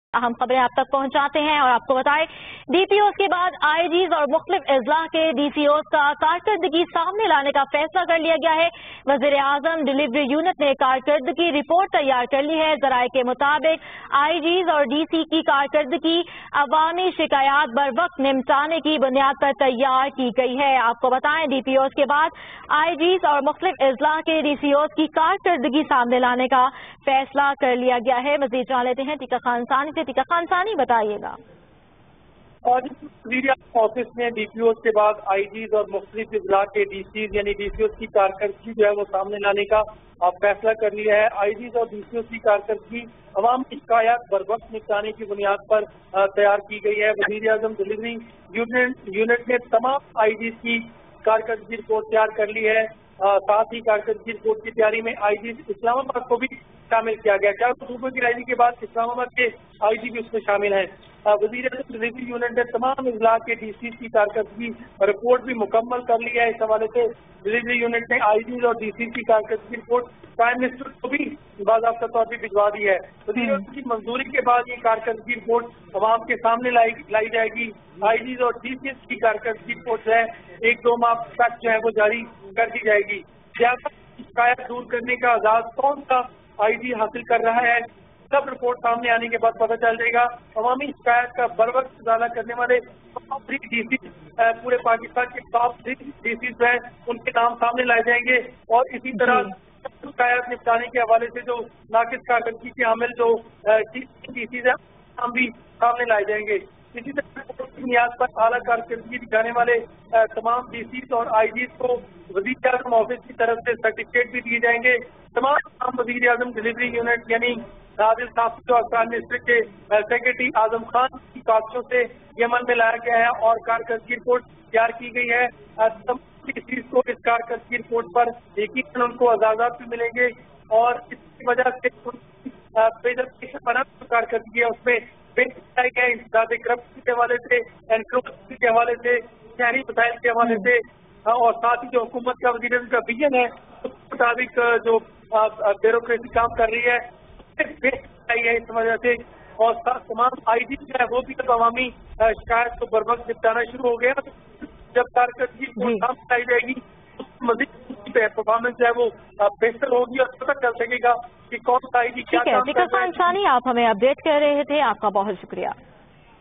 अहम खबरें आप तक पहुंचाते हैं और आपको बताएं डीपीओ के बाद आईजीज और मुख्तलिफ अजला के डीसीओ का कारकर्दगी सामने लाने का फैसला कर लिया गया है। वज़ीर आज़म डिलीवरी यूनिट ने कारकर्दगी रिपोर्ट तैयार कर ली है। जराये के मुताबिक आईजीज और डीसी की कारकर्दगी अवामी शिकायत बर वक्त निपटाने की बुनियाद पर तैयार की गई है। आपको बताएं डीपीओ के बाद आईजीज और मुख्तलिफ अजला के डीसीओ की कारकर्दगी सामने लाने का फैसला कर लिया गया है। मज़ीद जान लेते हैं टीका खान सानी से। टीका खान सानी बताइएगा। आज वज़ीर ऑफिस में डीपीओ के बाद आईजीज और मुख्तलिफ अजला के डीसीज यानी डीसीओ की कारकर्दगी जो है वो सामने लाने का फैसला कर लिया है। आईजीज और डीसीओ की कारकर्दगी अवाम की शिकायत बर वक्त निपटाने की बुनियाद पर तैयार की गई है। वज़ीर आज़म डिलीवरी यूनिट ने तमाम आईजीज की कारकर्दगी रिपोर्ट तैयार कर ली है। साथ ही कारकर्दगी रिपोर्ट की तैयारी में आईजीज इस्लामाबाद को भी शामिल किया गया। 4 सूबों की राइजिंग के बाद इस्लामाबाद के आईजी भी उसमें शामिल हैं। वज़ीर आज़म डिलीवरी यूनिट ने तमाम अजला के डीसी की कारकर्दगी रिपोर्ट भी मुकम्मल कर ली है। इस हवाले से डिलीवरी यूनिट ने आईजी और डीसी की कारकर्दगी रिपोर्ट प्राइम मिनिस्टर को भी बाज़ाब्ता तौर पर भिजवा दी है। वज़ीर आज़म की मंजूरी के बाद ये कारकर्दगी रिपोर्ट अवाम के सामने लाई जाएगी। आईजी और डीसी की कारकर्दगी रिपोर्ट जो है 1-2 माह तक जो है वो जारी कर दी जाएगी। शिकायत दूर करने का आजाद कौन सा आईजी हासिल कर रहा है, सब रिपोर्ट सामने आने के बाद पता चल जाएगा। अवामी शिकायत का बर वक्त उजाला करने वाले टॉप 3 डीसी पूरे पाकिस्तान के टॉप 3 डीसी जो है उनके नाम सामने लाए जाएंगे और इसी तरह शिकायत निपटाने के हवाले से जो नाकिस कारकर्दगी के हामिल जो डीसी है नाम भी सामने लाए जाएंगे। इसी तरह की बुनियाद पर आला कारकर्दगी दिखाने वाले तमाम डीसी और आईजी को वज़ीर आज़म ऑफिस की तरफ से सर्टिफिकेट भी दिए जाएंगे। तमाम वज़ीर आज़म डिलीवरी यूनिट यानी आदिल साहब जो प्राइम मिनिस्टर के सेक्रेटरी आजम खान की कागजों से ये अमल में लाया गया है और कारकर्दगी रिपोर्ट तैयार की गई है। डीसी को इस कारकर्दगी रिपोर्ट पर यकीनन उनको एजाज़ात भी मिलेंगे और इसकी वजह से बना कारकर्दगी है उसमें करप्शन के हवाले से, एनक्रोचमेंट के हवाले से, शहरी मसाइल के हवाले से और साथ ही जो हुकूमत का वज़ीर का विजन है उसके मुताबिक जो ब्यूरोक्रेसी काम कर रही है इस वजह से और तमाम आईजी जो है वो भी जब अवामी शिकायत को बर वक्त निपटाना शुरू हो गया जब कारकर्दगी सामने लाई जाएगी मज़ीद परफॉर्मेंस जो है वो बेहतर होगी और पता चल सकेगा कि कौन सा आईजी क्या काम कर रहा है। टीका खान सानी आप हमें अपडेट कर रहे थे, आपका बहुत शुक्रिया।